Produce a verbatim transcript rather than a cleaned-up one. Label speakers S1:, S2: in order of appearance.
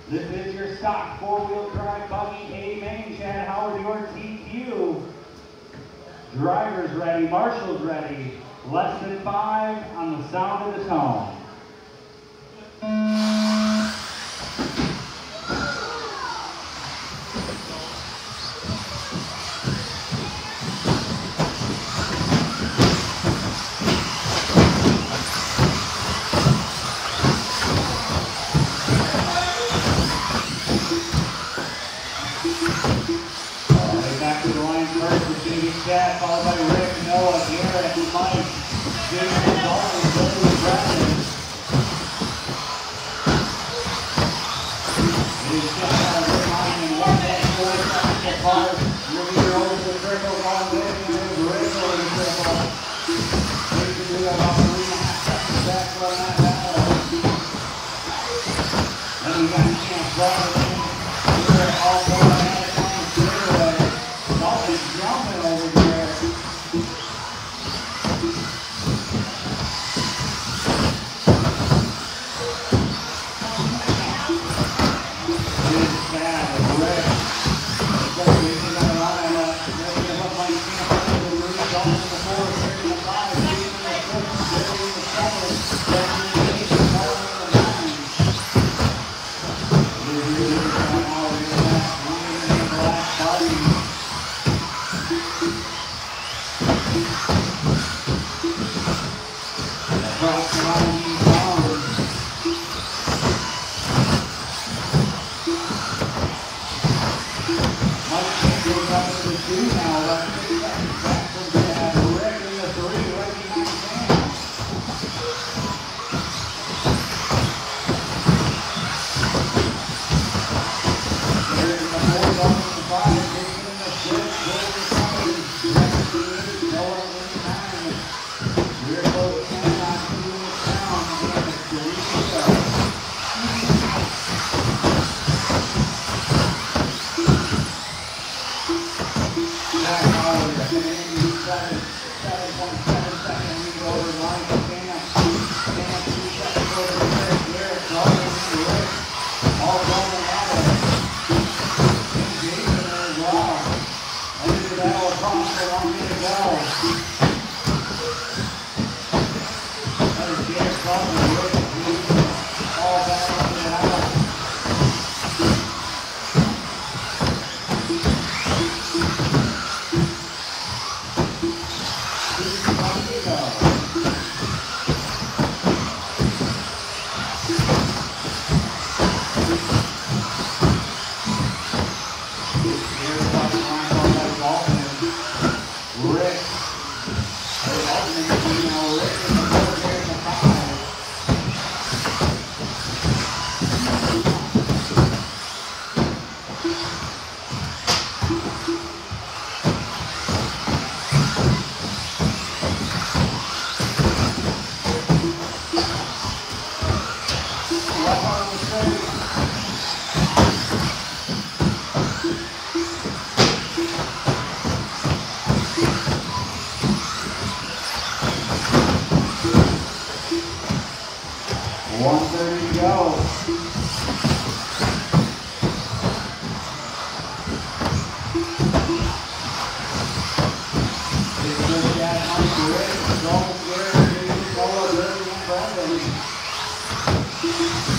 S1: This is your stock four-wheel drive buggy, A main, Chad Howard, your T Q. Drivers ready, marshals ready. Less than five on the sound of the tone. Back to the line first with David Chad, followed by Rick, Noah, Garrett, Mike, Jason, Dalton, Billy, Bradley. It is just out of the line in one day, four seconds apart. You're either over the circle, going with him, there's Rick over the circle. Jason, we got about three and a half seconds back on that battle. And we got Chance Bradley in. We're all going at it. Jumping over there. Good bad, Rick. Just reaching on the line. Making it look like Tampa over the reach. All in the fourth, here in the five, Steve in the sixth, Jerry in the seventh, Jeffrey in the eighth, and Carly in the ninth. Here's your leader from Howard in the last one in the black body. Across the line, he's down. Mike goes up to the two now. Left fifty seconds back from Dad. Rick in the three, right behind Sam. Here in the four, up in the five, Jason in the six, Bill in the seven, Jack in the eight, Noah in the nine. We're both ten, not two in the town, and it's three to go. Jack Howard coming in, he's got a seven point seven second lead over Mike Stamp. Stamp two seconds over Rick. Garrett Dalton and Rick all going at it. And Jason there as well. Under the battle across the one minute go. That is Garrett Dalton and Rick. All back up to the house. one thirty to go. It's just that Mike Rick, Dalton, Garrett, Jason, Noah, Billy, and Brendan.